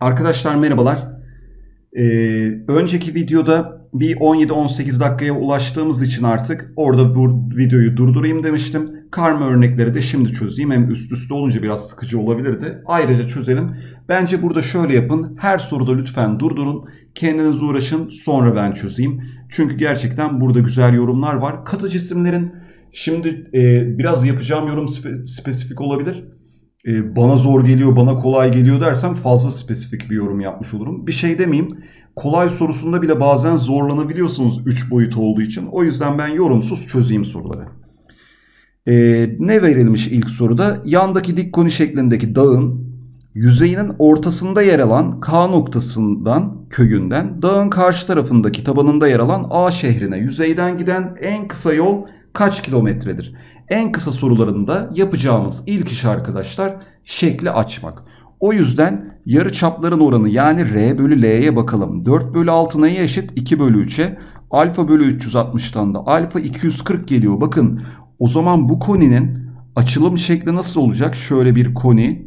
Arkadaşlar merhabalar. Önceki videoda bir 17-18 dakikaya ulaştığımız için artık orada bu videoyu durdurayım demiştim. Karma örnekleri de şimdi çözeyim. Hem üst üste olunca biraz sıkıcı olabilirdi. Ayrıca çözelim. Bence burada şöyle yapın. Her soruda lütfen durdurun. Kendiniz uğraşın. Sonra ben çözeyim. Çünkü gerçekten burada güzel yorumlar var. Katı cisimlerin şimdi biraz yapacağım yorum spesifik olabilir. Bana zor geliyor, bana kolay geliyor dersem fazla spesifik bir yorum yapmış olurum. Bir şey demeyeyim. Kolay sorusunda bile bazen zorlanabiliyorsunuz 3 boyut olduğu için. O yüzden ben yorumsuz çözeyim soruları. Ne verilmiş ilk soruda? Yandaki dik koni şeklindeki dağın yüzeyinin ortasında yer alan K noktasından, köyünden, dağın karşı tarafındaki tabanında yer alan A şehrine yüzeyden giden en kısa yol kaç kilometredir? En kısa sorularında yapacağımız ilk iş arkadaşlar şekli açmak. O yüzden yarıçapların oranı yani R bölü L'ye bakalım. 4 bölü 6 neye eşit? 2 bölü 3'e. Alfa bölü 360'tan da alfa 240 geliyor. Bakın o zaman bu koninin açılım şekli nasıl olacak? Şöyle bir koni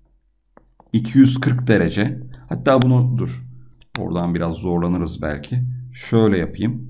240 derece. Hatta bunu dur. Oradan biraz zorlanırız belki. Şöyle yapayım.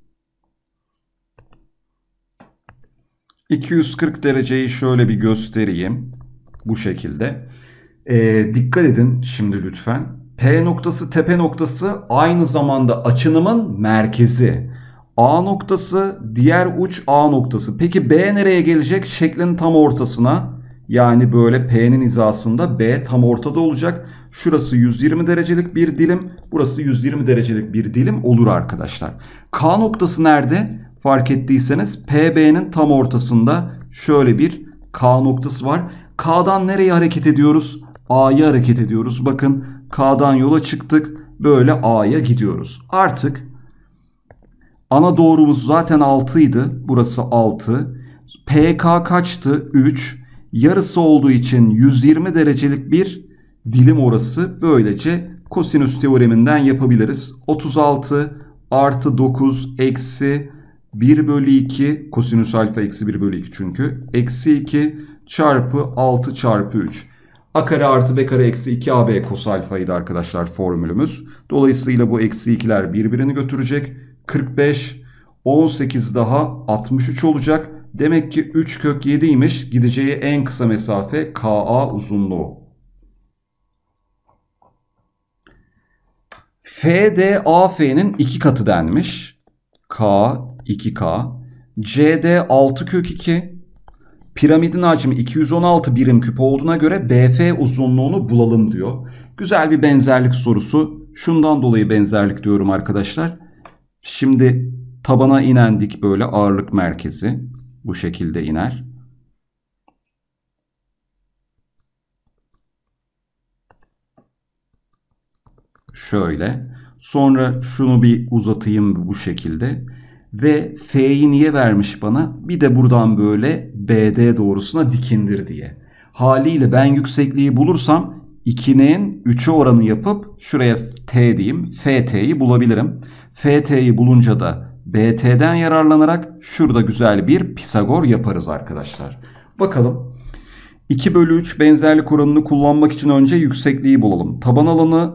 240 dereceyi şöyle bir göstereyim. Bu şekilde. Dikkat edin şimdi lütfen. P noktası tepe noktası aynı zamanda açınımın merkezi. A noktası diğer uç A noktası. Peki B nereye gelecek? Şeklin tam ortasına. Yani böyle P'nin hizasında B tam ortada olacak. Şurası 120 derecelik bir dilim. Burası 120 derecelik bir dilim olur arkadaşlar. K noktası nerede? Fark ettiyseniz PB'nin tam ortasında şöyle bir K noktası var. K'dan nereye hareket ediyoruz? A'ya hareket ediyoruz. Bakın K'dan yola çıktık. Böyle A'ya gidiyoruz. Artık ana doğrumuz zaten 6 idi. Burası 6. PK kaçtı? 3. Yarısı olduğu için 120 derecelik bir dilim orası. Böylece kosinüs teoreminden yapabiliriz. 36 artı 9 eksi 1 bölü 2 kosinüs alfa eksi 1 bölü 2 çünkü. Eksi 2 çarpı 6 çarpı 3. A kare artı B kare eksi 2 AB kos alfaydı arkadaşlar formülümüz. Dolayısıyla bu eksi 2'ler birbirini götürecek. 45, 18 daha 63 olacak. Demek ki 3 kök 7'ymiş. Gideceği en kısa mesafe KA uzunluğu. FD AF'nin 2 katı denmiş. K 2K. CD 6 kök 2. Piramidin hacmi 216 birim küp olduğuna göre BF uzunluğunu bulalım diyor. Güzel bir benzerlik sorusu. Şundan dolayı benzerlik diyorum arkadaşlar. Şimdi tabana inen dik böyle ağırlık merkezi. Bu şekilde iner. Şöyle. Sonra şunu bir uzatayım bu şekilde. Ve F'yi niye vermiş bana? Bir de buradan böyle BD doğrusuna dikindir diye. Haliyle ben yüksekliği bulursam 2'nin 3'e oranı yapıp şuraya T diyeyim. FT'yi bulabilirim. FT'yi bulunca da BT'den yararlanarak şurada güzel bir Pisagor yaparız arkadaşlar. Bakalım. 2 bölü 3 benzerlik oranını kullanmak için önce yüksekliği bulalım. Taban alanı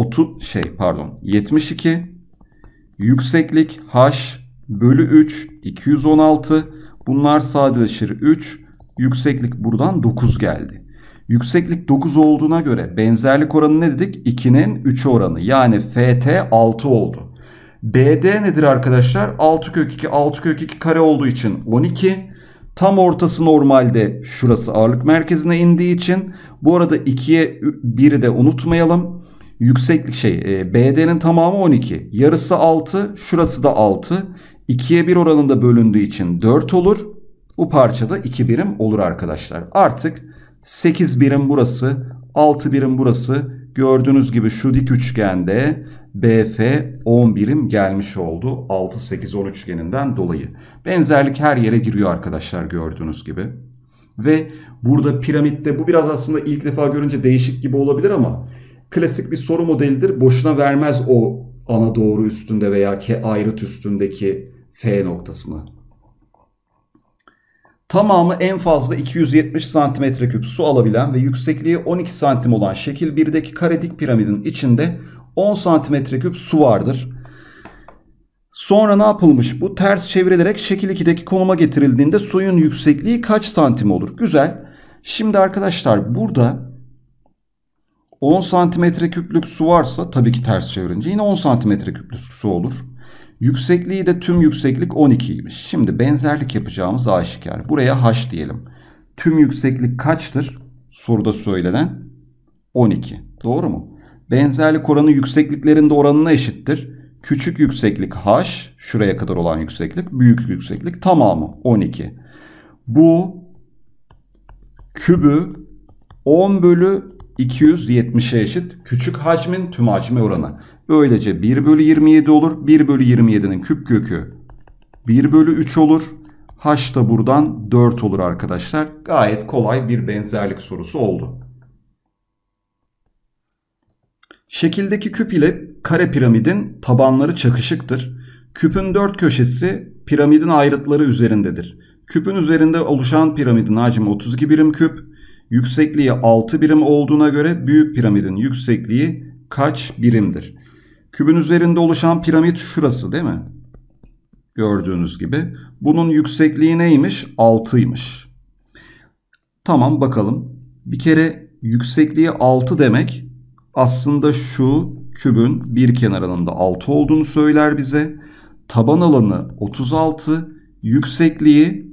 72. Yükseklik H bölü 3 216. Bunlar sadeleşir 3. Yükseklik buradan 9 geldi. Yükseklik 9 olduğuna göre benzerlik oranı ne dedik? 2'nin 3'e oranı. Yani FT 6 oldu. BD nedir arkadaşlar? 6 kök 2 6 kök 2 kare olduğu için 12. Tam ortası normalde şurası ağırlık merkezine indiği için. Bu arada 2'ye 1'i de unutmayalım. Yükseklik BD'nin tamamı 12. Yarısı 6. Şurası da 6. 2'ye 1 oranında bölündüğü için 4 olur. Bu parçada 2 birim olur arkadaşlar. Artık 8 birim burası. 6 birim burası. Gördüğünüz gibi şu dik üçgende BF 10 birim gelmiş oldu. 6, 8, 10 üçgeninden dolayı. Benzerlik her yere giriyor arkadaşlar gördüğünüz gibi. Ve burada piramitte bu biraz aslında ilk defa görünce değişik gibi olabilir ama klasik bir soru modelidir. Boşuna vermez o ana doğru üstünde veya ayrıt üstündeki F noktasını. Tamamı en fazla 270 cm3 su alabilen ve yüksekliği 12 santim olan şekil 1'deki kare dik piramidin içinde 10 cm3 su vardır. Sonra ne yapılmış bu? Ters çevrilerek şekil 2'deki konuma getirildiğinde suyun yüksekliği kaç santim olur? Güzel. Şimdi arkadaşlar burada 10 cm3'lük su varsa tabii ki ters çevirince yine 10 cm3'lük su olur. Yüksekliği de tüm yükseklik 12'ymiş. Şimdi benzerlik yapacağımız aşikar. Buraya h diyelim. Tüm yükseklik kaçtır? Soruda söylenen 12. Doğru mu? Benzerlik oranı yüksekliklerinde oranına eşittir. Küçük yükseklik h, şuraya kadar olan yükseklik, büyük yükseklik tamamı 12. Bu kübü 10 bölü 270'e eşit. Küçük hacmin tüm hacme oranı. Böylece 1 bölü 27 olur. 1 bölü 27'nin küp kökü 1 bölü 3 olur. H da buradan 4 olur arkadaşlar. Gayet kolay bir benzerlik sorusu oldu. Şekildeki küp ile kare piramidin tabanları çakışıktır. Küpün 4 köşesi piramidin ayrıtları üzerindedir. Küpün üzerinde oluşan piramidin hacmi 32 birim küp. Yüksekliği 6 birim olduğuna göre büyük piramidin yüksekliği kaç birimdir? Küpün üzerinde oluşan piramit şurası değil mi? Gördüğünüz gibi. Bunun yüksekliği neymiş? 6'ymış. Tamam bakalım. Bir kere yüksekliği 6 demek aslında şu kübün bir kenarının da 6 olduğunu söyler bize. Taban alanı 36, yüksekliği...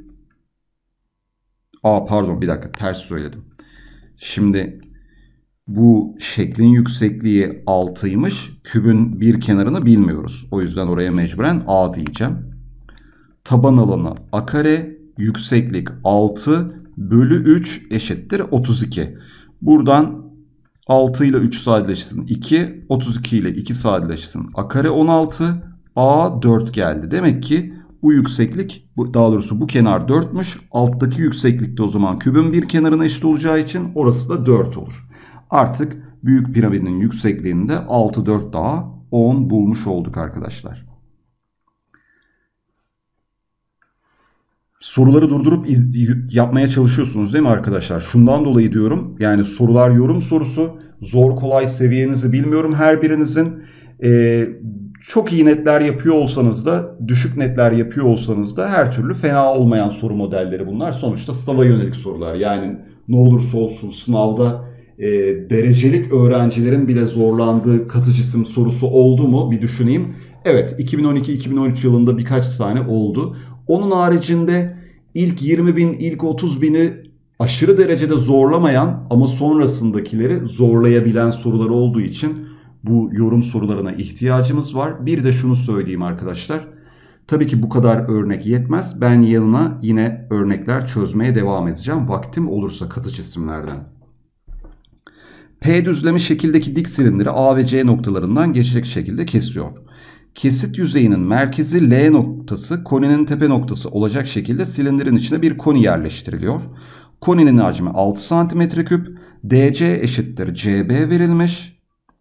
pardon bir dakika ters söyledim. Şimdi bu şeklin yüksekliği 6'ymış. Kübün bir kenarını bilmiyoruz. O yüzden oraya mecburen a diyeceğim. Taban alanı a kare, yükseklik 6 bölü 3 eşittir 32. Buradan 6 ile 3 sadeleşsin 2, 32 ile 2 sadeleşsin a kare 16, a 4 geldi. Demek ki bu yükseklik, daha doğrusu bu kenar 4'müş. Alttaki yükseklik de o zaman kübün bir kenarına eşit olacağı için orası da 4 olur. Artık büyük piramidin yüksekliğinde 6, 4 daha 10 bulmuş olduk arkadaşlar. Soruları durdurup yapmaya çalışıyorsunuz değil mi arkadaşlar? Şundan dolayı diyorum. Yani sorular yorum sorusu. Zor kolay seviyenizi bilmiyorum her birinizin. Çok iyi netler yapıyor olsanız da, düşük netler yapıyor olsanız da her türlü fena olmayan soru modelleri bunlar. Sonuçta sınava yönelik sorular. Yani ne olursa olsun sınavda derecelik öğrencilerin bile zorlandığı katı cisim sorusu oldu mu bir düşüneyim. Evet, 2012-2013 yılında birkaç tane oldu. Onun haricinde ilk 20 bin, ilk 30 bini aşırı derecede zorlamayan ama sonrasındakileri zorlayabilen sorular olduğu için bu yorum sorularına ihtiyacımız var. Bir de şunu söyleyeyim arkadaşlar. Tabii ki bu kadar örnek yetmez. Ben yanına yine örnekler çözmeye devam edeceğim. Vaktim olursa katı cisimlerden. P düzlemi şekildeki dik silindiri A ve C noktalarından geçecek şekilde kesiyor. Kesit yüzeyinin merkezi L noktası, koninin tepe noktası olacak şekilde silindirin içine bir koni yerleştiriliyor. Koninin hacmi 6 cm3, DC eşittir CB verilmiş.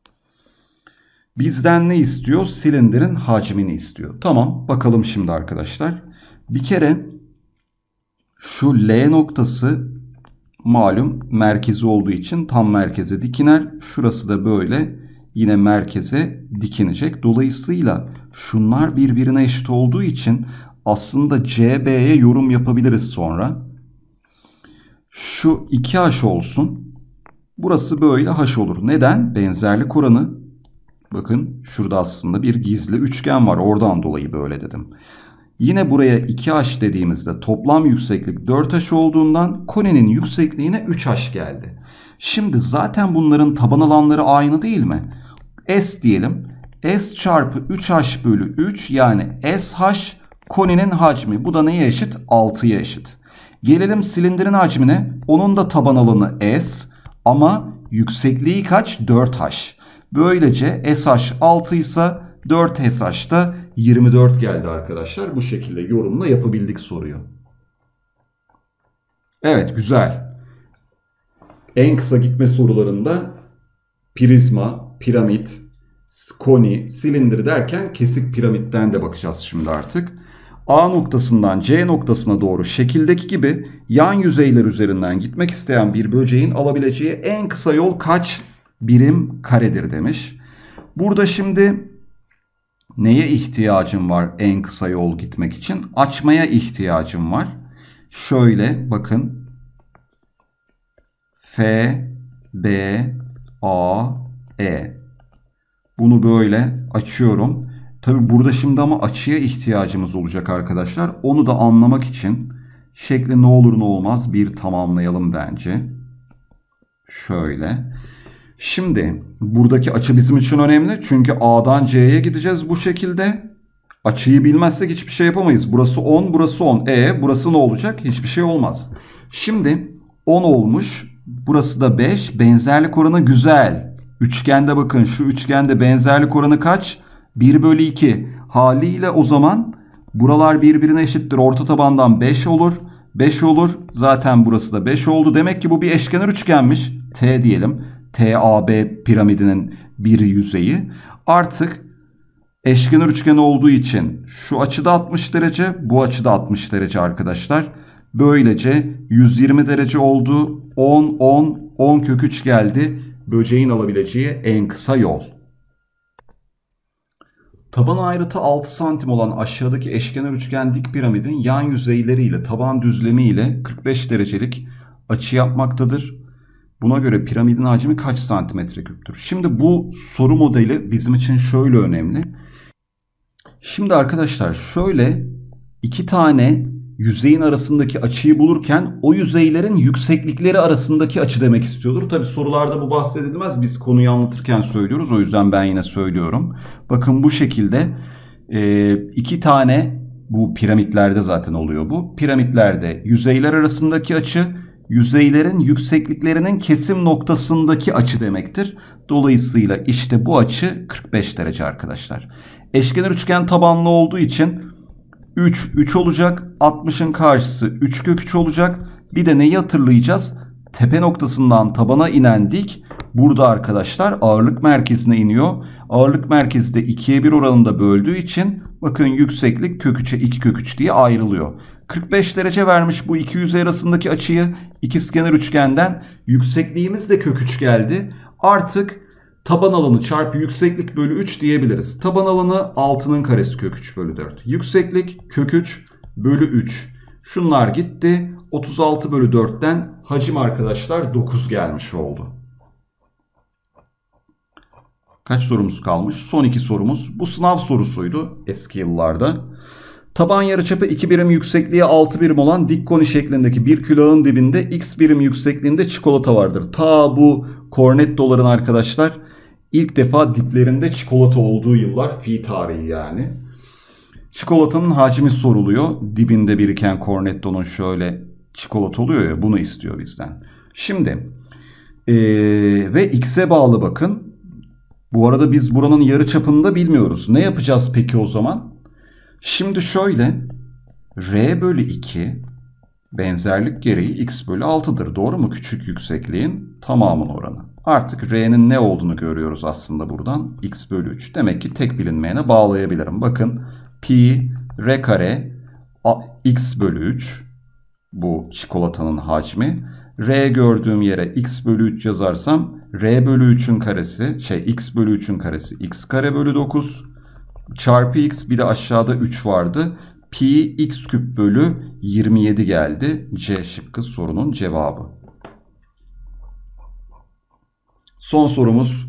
Bizden ne istiyor? Silindirin hacmini istiyor. Tamam, bakalım şimdi arkadaşlar. Bir kere şu L noktası malum merkezi olduğu için tam merkeze dikiner. Şurası da böyle yine merkeze dikinecek. Dolayısıyla şunlar birbirine eşit olduğu için aslında CB'ye yorum yapabiliriz sonra. Şu 2H olsun. Burası böyle H olur. Neden? Benzerlik oranı. Bakın şurada aslında bir gizli üçgen var. Oradan dolayı böyle dedim. Yine buraya 2H dediğimizde toplam yükseklik 4H olduğundan koninin yüksekliğine 3H geldi. Şimdi zaten bunların taban alanları aynı değil mi? S diyelim. S çarpı 3H bölü 3 yani SH koninin hacmi. Bu da neye eşit? 6'ya eşit. Gelelim silindirin hacmine. Onun da taban alanı S ama yüksekliği kaç? 4H. Böylece SH 6 ise 4SH da 24 geldi arkadaşlar. Bu şekilde yorumla yapabildik soruyu. Evet, güzel. En kısa gitme sorularında prizma, piramit, koni, silindir derken kesik piramitten de bakacağız şimdi artık. A noktasından C noktasına doğru şekildeki gibi yan yüzeyler üzerinden gitmek isteyen bir böceğin alabileceği en kısa yol kaç birim karedir demiş. Burada şimdi neye ihtiyacım var en kısa yol gitmek için? Açmaya ihtiyacım var. Şöyle bakın. F, B, A, E. Bunu böyle açıyorum. Tabi burada şimdi ama açıya ihtiyacımız olacak arkadaşlar. Onu da anlamak için şekli ne olur ne olmaz bir tamamlayalım bence. Şöyle. Şimdi buradaki açı bizim için önemli. Çünkü A'dan C'ye gideceğiz bu şekilde. Açıyı bilmezsek hiçbir şey yapamayız. Burası 10, burası 10. Burası ne olacak? Hiçbir şey olmaz. Şimdi 10 olmuş. Burası da 5. Benzerlik oranı güzel. Üçgende bakın şu üçgende benzerlik oranı kaç? 1/2. Haliyle o zaman buralar birbirine eşittir. Orta tabandan 5 olur. 5 olur. Zaten burası da 5 oldu. Demek ki bu bir eşkenar üçgenmiş. T diyelim. TAB piramidinin bir yüzeyi. Artık eşkenar üçgen olduğu için şu açıda 60 derece, bu açıda 60 derece arkadaşlar. Böylece 120 derece oldu. 10, 10, 10 kök 3 geldi. Böceğin alabileceği en kısa yol. Taban ayrıtı 6 santim olan aşağıdaki eşkenar üçgen dik piramidin yan yüzeyleriyle taban düzlemi ile 45 derecelik açı yapmaktadır. Buna göre piramidin hacmi kaç santimetre küptür? Şimdi bu soru modeli bizim için şöyle önemli. Şimdi arkadaşlar şöyle iki tane yüzeyin arasındaki açıyı bulurken o yüzeylerin yükseklikleri arasındaki açı demek istiyordur. Tabi sorularda bu bahsedilmez. Biz konuyu anlatırken söylüyoruz. O yüzden ben yine söylüyorum. Bakın bu şekilde iki tane bu piramitlerde zaten oluyor bu. Piramitlerde yüzeyler arasındaki açı yüzeylerin yüksekliklerinin kesim noktasındaki açı demektir. Dolayısıyla işte bu açı 45 derece arkadaşlar. Eşkenar üçgen tabanlı olduğu için 3 olacak. 60'ın karşısı 3 kök 3 olacak. Bir de neyi hatırlayacağız? Tepe noktasından tabana inen dik burada arkadaşlar ağırlık merkezine iniyor. Ağırlık merkezi de 2'ye 1 oranında böldüğü için bakın yükseklik kök 3'e 2 kök 3 diye ayrılıyor. 45 derece vermiş bu iki yüzey arasındaki açıyı ikizkenar üçgenden. Yüksekliğimiz de kök 3 geldi. Artık taban alanı çarpı yükseklik bölü 3 diyebiliriz. Taban alanı 6'nın karesi kök 3 bölü 4. Yükseklik kök 3 bölü 3. Şunlar gitti. 36 bölü 4'ten hacim arkadaşlar 9 gelmiş oldu. Kaç sorumuz kalmış? Son 2 sorumuz. Bu sınav sorusuydu eski yıllarda. Taban yarıçapı 2 birim yüksekliğe 6 birim olan dik koni şeklindeki bir külahın dibinde x birim yüksekliğinde çikolata vardır. Ta bu Cornetto'ların arkadaşlar ilk defa diplerinde çikolata olduğu yıllar, fi tarihi yani. Çikolatanın hacmi soruluyor. Dibinde biriken Cornetto'nun şöyle çikolata oluyor ya, bunu istiyor bizden. Şimdi ve x'e bağlı bakın. Bu arada biz buranın yarıçapını da bilmiyoruz. Ne yapacağız peki o zaman? Şimdi şöyle r bölü 2 benzerlik gereği x bölü 6'dır. Doğru mu? Küçük yüksekliğin tamamının oranı. Artık r'nin ne olduğunu görüyoruz aslında buradan. X bölü 3. Demek ki tek bilinmeyene bağlayabilirim. Bakın pi r kare x bölü 3 bu çikolatanın hacmi. R gördüğüm yere x bölü 3 yazarsam r bölü 3'ün karesi x bölü 3'ün karesi x kare bölü 9 çarpı x, bir de aşağıda 3 vardı. Pi x küp bölü 27 geldi. C şıkkı sorunun cevabı. Son sorumuz.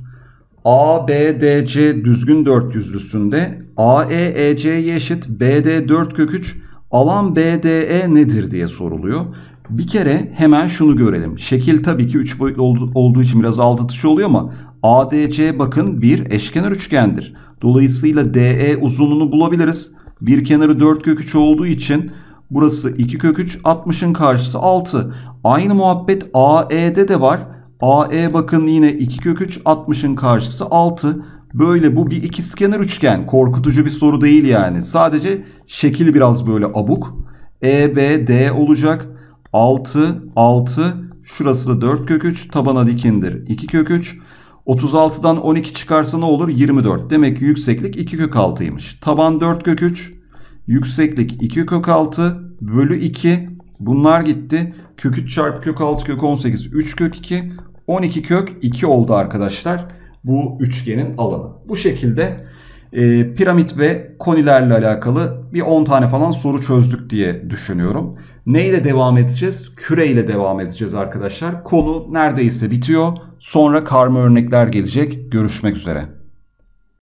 ABDC düzgün dörtyüzlüsünde AE EC'ye eşit BD 4 kök 3 alan BDE nedir diye soruluyor. Bir kere hemen şunu görelim. Şekil tabii ki 3 boyutlu olduğu için biraz aldatıcı oluyor ama ADC bakın bir eşkenar üçgendir. Dolayısıyla DE uzunluğunu bulabiliriz. Bir kenarı 4 kök 3 olduğu için burası 2 kök 3, 60'ın karşısı 6. Aynı muhabbet AE'de de var. AE bakın yine 2 kök 3, 60'ın karşısı 6. Böyle bu bir ikizkenar üçgen. Korkutucu bir soru değil yani. Sadece şekil biraz böyle abuk. EBD olacak. 6, 6. Şurası da 4 kök 3. Tabana dikindir. 2 kök 3. 36'dan 12 çıkarsa ne olur? 24. Demek ki yükseklik 2 kök 6'ymış. Taban 4 kök 3. Yükseklik 2 kök 6 bölü 2. Bunlar gitti. Kök 3 çarpı kök 6 kök 18 3 kök 2. 12 kök 2 oldu arkadaşlar. Bu üçgenin alanı. Bu şekilde piramit ve konilerle alakalı bir 10 tane falan soru çözdük diye düşünüyorum. Neyle devam edeceğiz? Küreyle devam edeceğiz arkadaşlar. Konu neredeyse bitiyor. Sonra karma örnekler gelecek. Görüşmek üzere.